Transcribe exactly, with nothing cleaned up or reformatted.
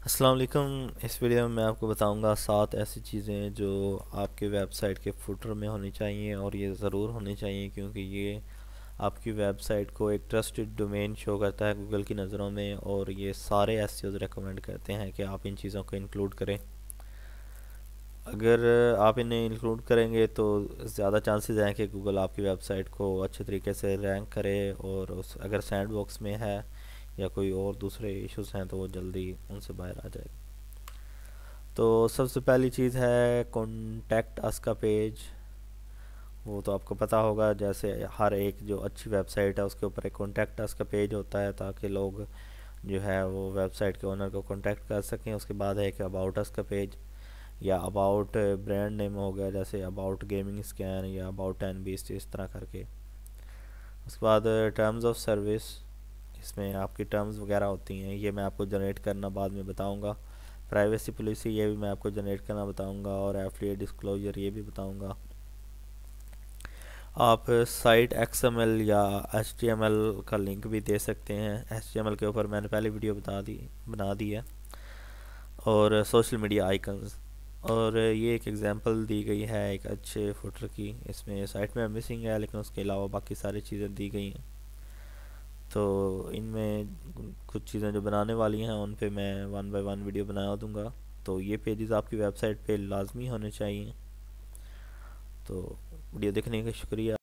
अस्सलाम वालेकुम। इस वीडियो में मैं आपको बताऊंगा सात ऐसी चीज़ें जो आपके वेबसाइट के फुटर में होनी चाहिए, और ये ज़रूर होनी चाहिए क्योंकि ये आपकी वेबसाइट को एक ट्रस्टेड डोमेन शो करता है गूगल की नज़रों में, और ये सारे एसईओज रेकमेंड करते हैं कि आप इन चीज़ों को इंक्लूड करें। अगर आप इन्हें इंक्लूड करेंगे तो ज़्यादा चांसेस हैं कि गूगल आपकी वेबसाइट को अच्छे तरीके से रैंक करे, और उस अगर सैंड बॉक्स में है या कोई और दूसरे इश्यूज हैं तो वो जल्दी उनसे बाहर आ जाएगा। तो सबसे पहली चीज़ है कॉन्टैक्ट अस का पेज। वो तो आपको पता होगा, जैसे हर एक जो अच्छी वेबसाइट है उसके ऊपर एक कॉन्टैक्ट अस का पेज होता है ताकि लोग जो है वो वेबसाइट के ओनर को कांटेक्ट कर सकें। उसके बाद है कि अबाउट अस का पेज, या अबाउट ब्रांड नेम हो गया, जैसे अबाउट गेमिंग स्कैन या अबाउट टेन बीस्ट, इस तरह करके। उसके बाद टर्म्स ऑफ सर्विस, इसमें आपकी टर्म्स वगैरह होती हैं, ये मैं आपको जनरेट करना बाद में बताऊंगा। प्राइवेसी पॉलिसी, ये भी मैं आपको जनरेट करना बताऊंगा, और एफिलिएट डिस्क्लोजर ये भी बताऊंगा। आप साइट एक्सएमएल या एचटीएमएल का लिंक भी दे सकते हैं। एचटीएमएल के ऊपर मैंने पहले वीडियो बता दी बना दी है। और सोशल मीडिया आइकन्स, और ये एक एग्जांपल दी गई है एक अच्छे फुटर की। इसमें साइट में मिसिंग है लेकिन उसके अलावा बाकी सारी चीज़ें दी गई हैं। तो इनमें कुछ चीज़ें जो बनाने वाली हैं उन पे मैं वन बाय वन वीडियो बना दूंगा। तो ये पेजेस आपकी वेबसाइट पे लाजमी होने चाहिए। तो वीडियो देखने का शुक्रिया।